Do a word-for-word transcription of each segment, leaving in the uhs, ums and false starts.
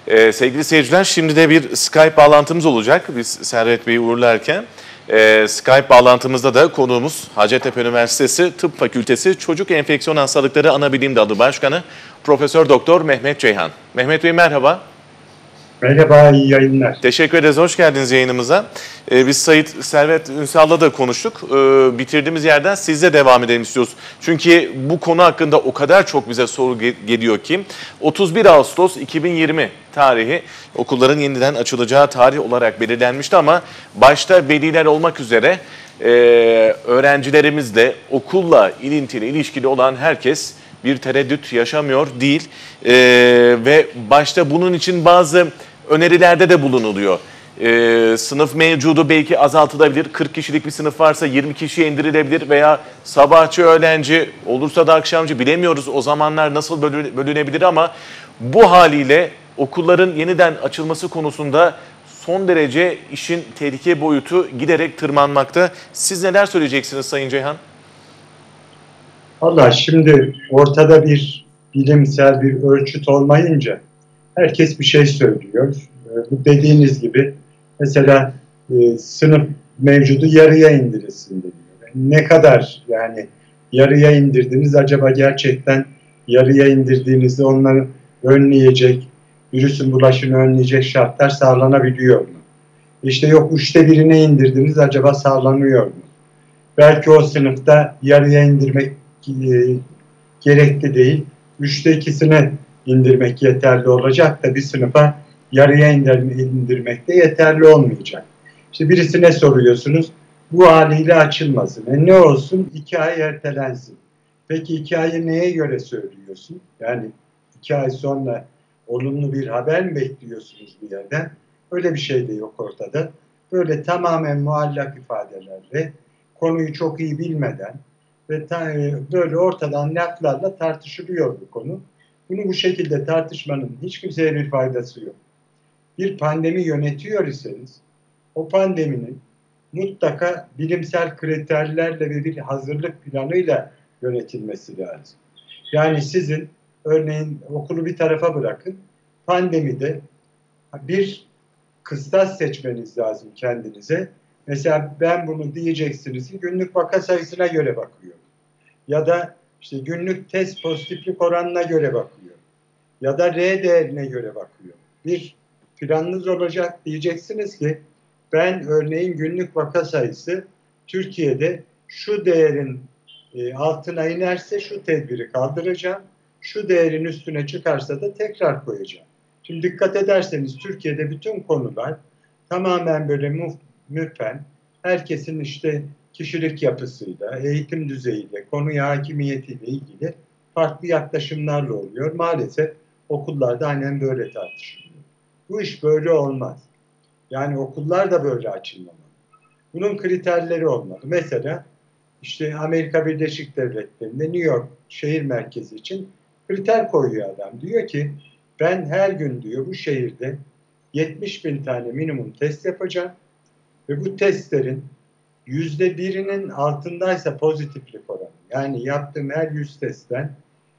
Ee, sevgili seyirciler, şimdi de bir Skype bağlantımız olacak biz Servet Bey'i uğurlarken. Ee, Skype bağlantımızda da konuğumuz Hacettepe Üniversitesi Tıp Fakültesi Çocuk Enfeksiyon Hastalıkları Anabilim Dalı Başkanı Profesör Doktor Mehmet Ceyhan. Mehmet Bey merhaba. Merhaba, iyi yayınlar. Teşekkür ederiz, hoş geldiniz yayınımıza. Ee, biz Sayit Servet Ünsal'la da konuştuk. Ee, bitirdiğimiz yerden sizle devam edelim istiyoruz. Çünkü bu konu hakkında o kadar çok bize soru ge- geliyor ki otuz bir Ağustos iki bin yirmi tarihi okulların yeniden açılacağı tarih olarak belirlenmişti ama başta veliler olmak üzere e, öğrencilerimiz de okulla ilintili, ilişkili olan herkes bir tereddüt yaşamıyor değil. Ee, ve başta bunun için bazı önerilerde de bulunuluyor. Ee, sınıf mevcudu belki azaltılabilir. kırk kişilik bir sınıf varsa yirmi kişiye indirilebilir veya sabahçı, öğlenci olursa da akşamcı, bilemiyoruz o zamanlar nasıl bölü- bölünebilir ama bu haliyle okulların yeniden açılması konusunda son derece işin tehlike boyutu giderek tırmanmakta. Siz neler söyleyeceksiniz Sayın Ceyhan? Valla şimdi ortada bir bilimsel bir ölçüt olmayınca herkes bir şey söylüyor. Bu dediğiniz gibi mesela e, sınıf mevcudu yarıya indirilsin deniyor. Ne kadar yani yarıya indirdiniz, acaba gerçekten yarıya indirdiğinizde onları önleyecek, virüsün bulaşını önleyecek şartlar sağlanabiliyor mu? İşte yok üçte birine indirdiniz, acaba sağlanıyor mu? Belki o sınıfta yarıya indirmek e, gerekli değil. Üçte ikisine indirmek yeterli olacak da bir sınıfa yarıya indirmek de yeterli olmayacak. İşte birisine soruyorsunuz, bu haliyle açılmasın. E ne olsun? İki ay ertelensin. Peki iki ayı neye göre söylüyorsun? Yani iki ay sonra olumlu bir haber mi bekliyorsunuz bir yerden? Öyle bir şey de yok ortada. Böyle tamamen muallak ifadelerle, konuyu çok iyi bilmeden ve ta, böyle ortadan laflarla tartışılıyor bu konu. Bunu bu şekilde tartışmanın hiç kimseye bir faydası yok. Bir pandemi yönetiyor iseniz o pandeminin mutlaka bilimsel kriterlerle ve bir hazırlık planıyla yönetilmesi lazım. Yani sizin örneğin okulu bir tarafa bırakın, pandemide bir kıstas seçmeniz lazım kendinize. Mesela ben bunu diyeceksiniz ki günlük vaka sayısına göre bakıyorum. Ya da işte günlük test pozitiflik oranına göre bakıyor. Ya da R değerine göre bakıyor. Bir planınız olacak, diyeceksiniz ki ben örneğin günlük vaka sayısı Türkiye'de şu değerin e, altına inerse şu tedbiri kaldıracağım. Şu değerin üstüne çıkarsa da tekrar koyacağım. Şimdi dikkat ederseniz Türkiye'de bütün konular tamamen böyle muf, müfen, herkesin işte kişilik yapısıyla, eğitim düzeyiyle, konuya hakimiyetiyle ilgili farklı yaklaşımlarla oluyor. Maalesef okullarda aynen böyle tartışılıyor. Bu iş böyle olmaz. Yani okullar da böyle açılmamalı. Bunun kriterleri olmalı. Mesela işte Amerika Birleşik Devletleri'nde New York şehir merkezi için kriter koyuyor adam. Diyor ki ben her gün diyor bu şehirde yetmiş bin tane minimum test yapacağım ve bu testlerin yüzde birinin altındaysa pozitiflik oranı, yani yaptığım her yüz testten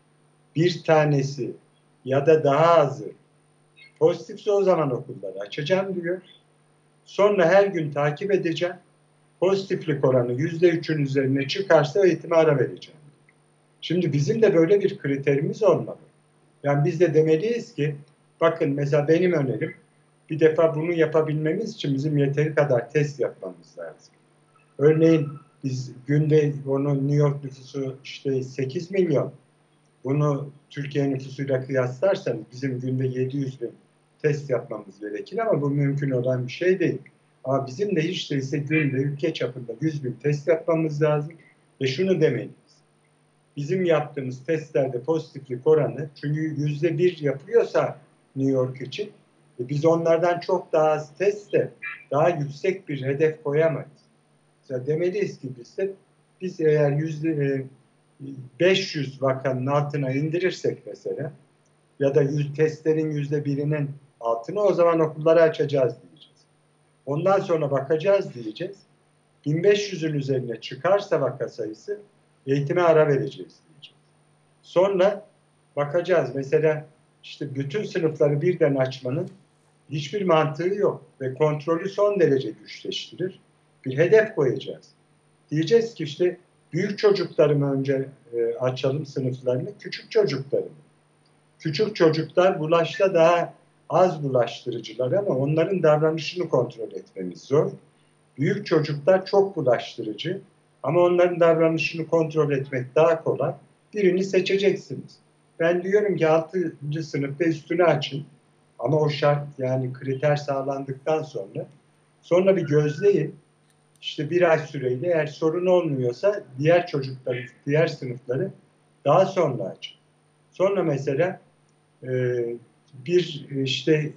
bir tanesi ya da daha azı pozitifse o zaman okulları açacağım diyor. Sonra her gün takip edeceğim. Pozitiflik oranı yüzde üçün üzerine çıkarsa eğitime ara vereceğim. Şimdi bizim de böyle bir kriterimiz olmalı. Yani biz de demeliyiz ki bakın mesela benim önerim, bir defa bunu yapabilmemiz için bizim yeteri kadar test yapmamız lazım. Örneğin biz günde onu New York nüfusu işte sekiz milyon. Bunu Türkiye nüfusuyla kıyaslarsanız bizim günde yedi yüz bin test yapmamız gerekir ama bu mümkün olan bir şey değil. Ama bizim de hiç değilse günde ülke çapında yüz bin test yapmamız lazım ve şunu demeliyiz. Bizim yaptığımız testlerde pozitiflik oranı, çünkü yüzde bir yapıyorsa New York için, e biz onlardan çok daha az testle daha yüksek bir hedef koyamayız. Mesela demeliyiz ki biz de biz eğer yüzde beş yüz vakanın altına indirirsek mesela ya da yüz, testlerin yüzde birinin altına, o zaman okulları açacağız diyeceğiz. Ondan sonra bakacağız diyeceğiz. bin beş yüzün üzerine çıkarsa vaka sayısı eğitime ara vereceğiz diyeceğiz. Sonra bakacağız mesela işte bütün sınıfları birden açmanın hiçbir mantığı yok ve kontrolü son derece güçleştirir. Bir hedef koyacağız. Diyeceğiz ki işte büyük çocukları mı önce e, açalım sınıflarını, küçük çocukları mı? Küçük çocuklar bulaşta daha az bulaştırıcılar ama onların davranışını kontrol etmemiz zor. Büyük çocuklar çok bulaştırıcı ama onların davranışını kontrol etmek daha kolay. Birini seçeceksiniz. Ben diyorum ki altıncı sınıfta üstünü açın ama o şart yani kriter sağlandıktan sonra sonra bir gözleyin. İşte bir ay süreyle eğer sorun olmuyorsa diğer çocukları, diğer sınıfları daha sonra açın. Sonra mesela e, bir işte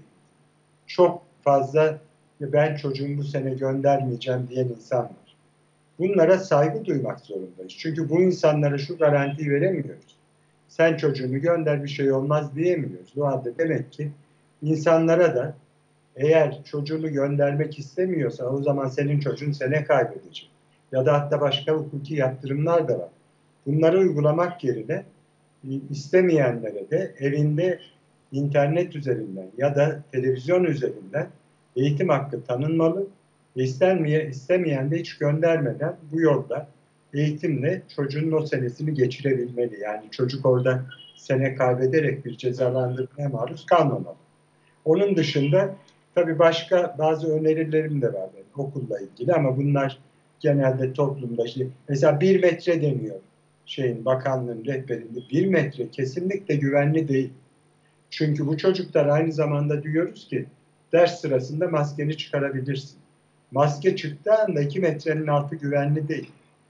çok fazla ben çocuğumu bu sene göndermeyeceğim diyen insan var. Bunlara saygı duymak zorundayız. Çünkü bu insanlara şu garantiyi veremiyoruz. Sen çocuğunu gönder bir şey olmaz diyemiyoruz. O halde demek ki insanlara da eğer çocuğunu göndermek istemiyorsa o zaman senin çocuğun sene kaybedecek. Ya da hatta başka hukuki yaptırımlar da var. Bunları uygulamak yerine istemeyenlere de evinde internet üzerinden ya da televizyon üzerinden eğitim hakkı tanınmalı. İstenmeye, istemeyen de hiç göndermeden bu yolda eğitimle çocuğun o senesini geçirebilmeli. Yani çocuk orada sene kaybederek bir cezalandırmaya maruz kalmamalı. Onun dışında tabii başka bazı önerilerim de var benim okulla ilgili ama bunlar genelde toplumda işte mesela bir metre deniyor şeyin bakanlığın rehberinde bir metre kesinlikle güvenli değil. Çünkü bu çocuklar aynı zamanda diyoruz ki ders sırasında maskeni çıkarabilirsin. Maske çıktığı anda iki metrenin altı güvenli değil.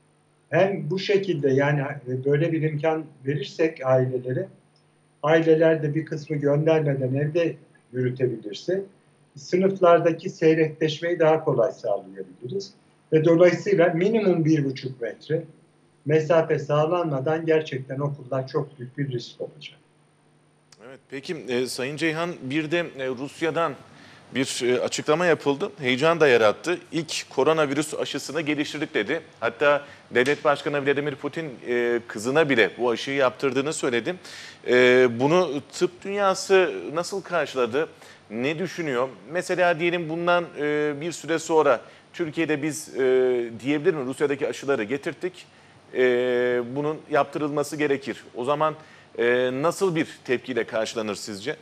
Hem bu şekilde yani böyle bir imkan verirsek ailelere, aileler de bir kısmı göndermeden evde yürütebilirse sınıflardaki seyrekleşmeyi daha kolay sağlayabiliriz. Ve dolayısıyla minimum bir buçuk metre mesafe sağlanmadan gerçekten okullar çok büyük bir risk olacak. Evet, peki e, Sayın Ceyhan bir de e, Rusya'dan bir e, açıklama yapıldı. Heyecan da yarattı. İlk koronavirüs aşısını geliştirdik dedi. Hatta Devlet Başkanı Vladimir Putin e, kızına bile bu aşıyı yaptırdığını söyledi. E, bunu tıp dünyası nasıl karşıladı? Ne düşünüyor? Mesela diyelim bundan e, bir süre sonra Türkiye'de biz e, diyebilir mi Rusya'daki aşıları getirttik. E, bunun yaptırılması gerekir. O zaman e, nasıl bir tepkiyle karşılanır sizce?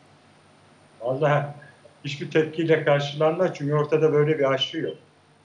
Vallahi hiçbir tepkiyle karşılanmaz çünkü ortada böyle bir aşı yok.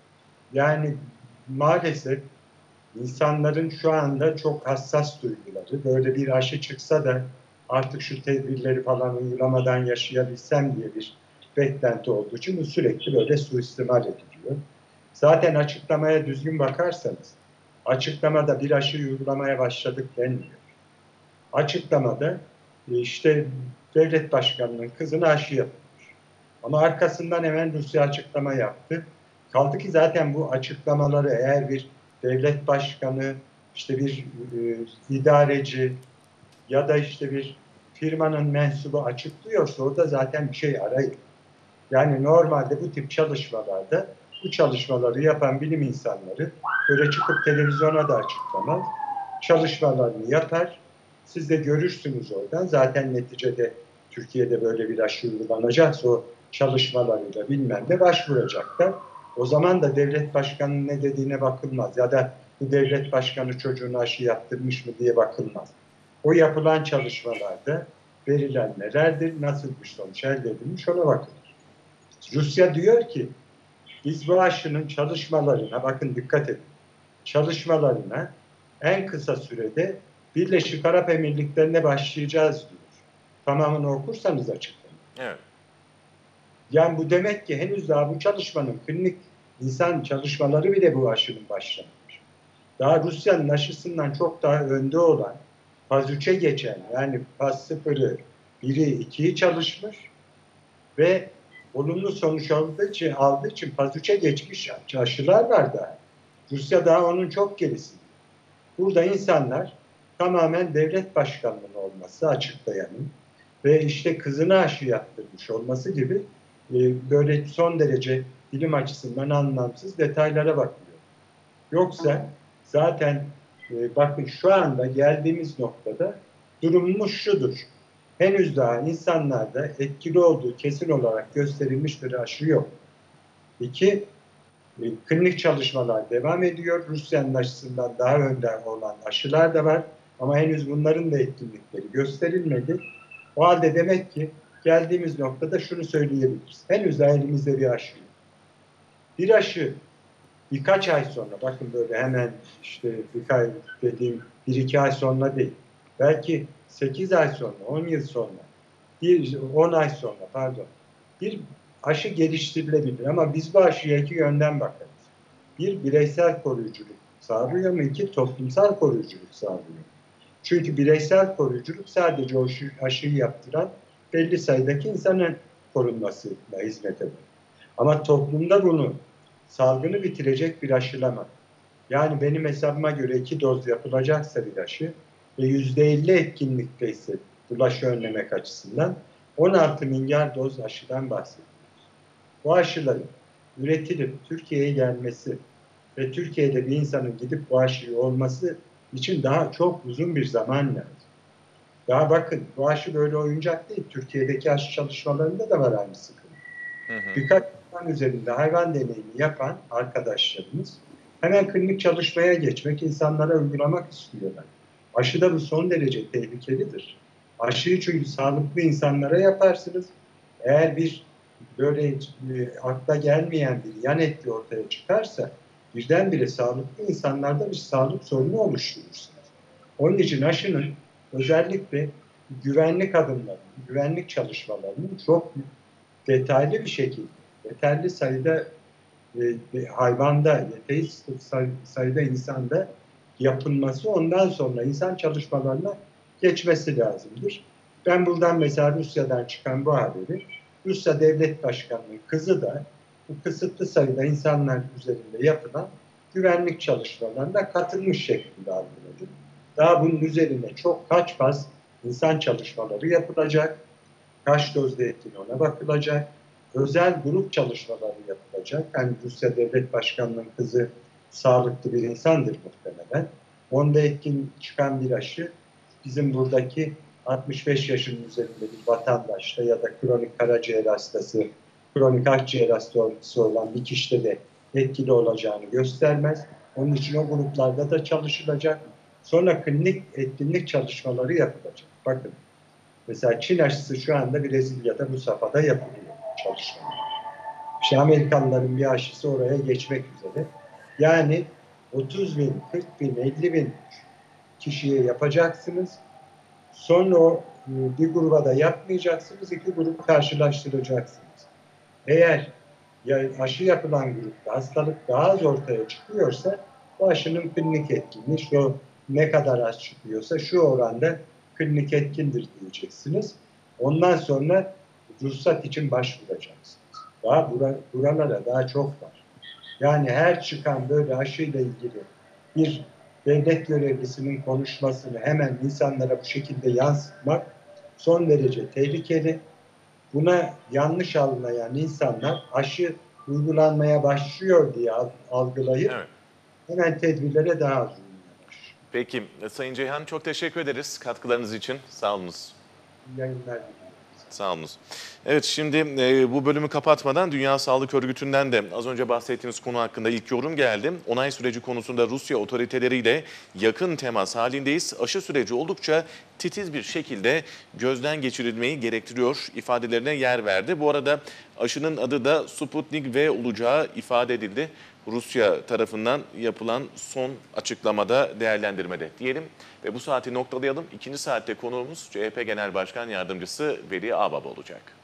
Yani maalesef insanların şu anda çok hassas duyguları, böyle bir aşı çıksa da artık şu tedbirleri falan uygulamadan yaşayabilsem diye bir beklenti olduğu için bu sürekli böyle suistimal ediliyor. Zaten açıklamaya düzgün bakarsanız, açıklamada bir aşı uygulamaya başladık denmiyor. Açıklamada e, işte devlet başkanının kızına aşı yapılmış. Ama arkasından hemen Rusya açıklama yaptı. Kaldı ki zaten bu açıklamaları eğer bir devlet başkanı, işte bir e, idareci ya da işte bir firmanın mensubu açıklıyorsa orada zaten bir şey arayın. Yani normalde bu tip çalışmalarda bu çalışmaları yapan bilim insanları böyle çıkıp televizyona da açıklamaz. Çalışmalarını yapar. Siz de görürsünüz oradan. Zaten neticede Türkiye'de böyle bir aşı uygulanacaksa o çalışmalarıyla bilmem ne başvuracaklar. O zaman da devlet başkanının ne dediğine bakılmaz. Ya da bu devlet başkanı çocuğuna aşı yaptırmış mı diye bakılmaz. O yapılan çalışmalarda verilen nelerdir, nasıl bir sonuç elde edilmiş ona bakılır. Rusya diyor ki biz bu aşının çalışmalarına bakın dikkat edin. Çalışmalarına en kısa sürede Birleşik Arap Emirlikleri'ne başlayacağız diyor. Tamamını okursanız açıklanır. Evet. Yani bu demek ki henüz daha bu çalışmanın klinik insan çalışmaları bile bu aşının başlamamış. Daha Rusya'nın aşısından çok daha önde olan faz üçe geçen yani faz sıfırı, biri, ikiyi çalışmış ve olumlu sonuç aldığı için, aldığı için faz üçe geçmiş aşılar var daha. Rusya daha onun çok gerisinde. Burada insanlar tamamen devlet başkanlığının olması açıklayanın ve işte kızına aşı yaptırmış olması gibi e, böyle son derece bilim açısından anlamsız detaylara bakıyor. Yoksa zaten e, bakın şu anda geldiğimiz noktada durumumuz şudur. Henüz daha insanlarda etkili olduğu kesin olarak gösterilmiş bir aşı yok. İki, e, klinik çalışmalar devam ediyor. Rusya'nın aşısından daha önde olan aşılar da var. Ama henüz bunların da etkinlikleri gösterilmedi. O halde demek ki geldiğimiz noktada şunu söyleyebiliriz. Henüz daha elimizde bir aşı yok. Bir aşı birkaç ay sonra, bakın böyle hemen işte birkaç dediğim bir iki ay sonra değil. Belki sekiz ay sonra, on yıl sonra, bir on ay sonra pardon. Bir aşı geliştirilebilir ama biz bu aşıya iki yönden bakarız. Bir, bireysel koruyuculuk sağlıyor mu? İki, toplumsal koruyuculuk sağlıyor mu? Çünkü bireysel koruyuculuk sadece o aşıyı yaptıran belli sayıdaki insanın korunmasına hizmet eder. Ama toplumda bunu salgını bitirecek bir aşılama. Yani benim hesabıma göre iki doz yapılacaksa bir aşı ve yüzde elli etkinlikte ise bulaşı önlemek açısından on altı milyar doz aşıdan bahsediyoruz. Bu aşıların üretilip Türkiye'ye gelmesi ve Türkiye'de bir insanın gidip bu aşıyı olması için daha çok uzun bir zaman lazım. Daha bakın bu aşı böyle oyuncak değil. Türkiye'deki aşı çalışmalarında da var aynı sıkıntı. Hı hı. Birkaç hayvan üzerinde hayvan deneyimi yapan arkadaşlarımız hemen klinik çalışmaya geçmek, insanlara uygulamak istiyorlar. Aşı da bu son derece tehlikelidir. Aşıyı çünkü sağlıklı insanlara yaparsınız. Eğer bir böyle e, akla gelmeyen bir yan etki ortaya çıkarsa birdenbire sağlıklı insanlarda bir sağlık sorunu oluşturursunuz. Onun için aşının özellikle güvenlik adımlarının, güvenlik çalışmalarının çok detaylı bir şekilde, yeterli sayıda e, hayvanda, yeterli sayıda insanda yapılması, ondan sonra insan çalışmalarına geçmesi lazımdır. Ben buradan mesela Rusya'dan çıkan bu haberi, Rusya Devlet Başkanı'nın kızı da bu kısıtlı sayıda insanlar üzerinde yapılan güvenlik çalışmalarına katılmış şeklinde algıladı. Daha bunun üzerine çok kaç faz insan çalışmaları yapılacak, kaç dozda etkili ona bakılacak, özel grup çalışmaları yapılacak. Yani Rusya Devlet Başkanı'nın kızı sağlıklı bir insandır muhtemelen. Onda etkin çıkan bir aşı bizim buradaki altmış beş yaşının üzerinde bir vatandaşta ya da kronik karaciğer hastası, kronik akciğer hastası olan bir kişide de etkili olacağını göstermez. Onun için o gruplarda da çalışılacak. Sonra klinik etkinlik çalışmaları yapılacak. Bakın, mesela Çin aşısı şu anda Brezilya'da bu safhada yapılıyor çalışmalar. İşte Amerikalıların bir aşısı oraya geçmek üzere. Yani otuz bin, kırk bin, elli bin kişiye yapacaksınız. Sonra o bir gruba da yapmayacaksınız, iki grubu karşılaştıracaksınız. Eğer aşı yapılan grupta hastalık daha az ortaya çıkıyorsa bu aşının klinik etkinliği şu ne kadar az çıkıyorsa şu oranda klinik etkindir diyeceksiniz. Ondan sonra ruhsat için başvuracaksınız. Daha bura, buralara daha çok var. Yani her çıkan böyle aşıyla ilgili bir devlet görevlisinin konuşmasını hemen insanlara bu şekilde yansıtmak son derece tehlikeli. Buna yanlış anlayan insanlar aşı uygulanmaya başlıyor diye algılayıp evet, hemen tedbirlere daha az uymaya başlıyor. Peki Sayın Ceyhan, çok teşekkür ederiz katkılarınız için. Sağ olunuz. İyi yayınlar diliyorum. Sağ olunuz. Evet, şimdi e, bu bölümü kapatmadan Dünya Sağlık Örgütü'nden de az önce bahsettiğimiz konu hakkında ilk yorum geldi. Onay süreci konusunda Rusya otoriteleriyle yakın temas halindeyiz. Aşı süreci oldukça titiz bir şekilde gözden geçirilmeyi gerektiriyor ifadelerine yer verdi. Bu arada aşının adı da Sputnik V olacağı ifade edildi. Rusya tarafından yapılan son açıklamada, değerlendirmede diyelim. Ve bu saati noktalayalım. İkinci saatte konuğumuz C H P Genel Başkan Yardımcısı Veli Ağbaba olacak.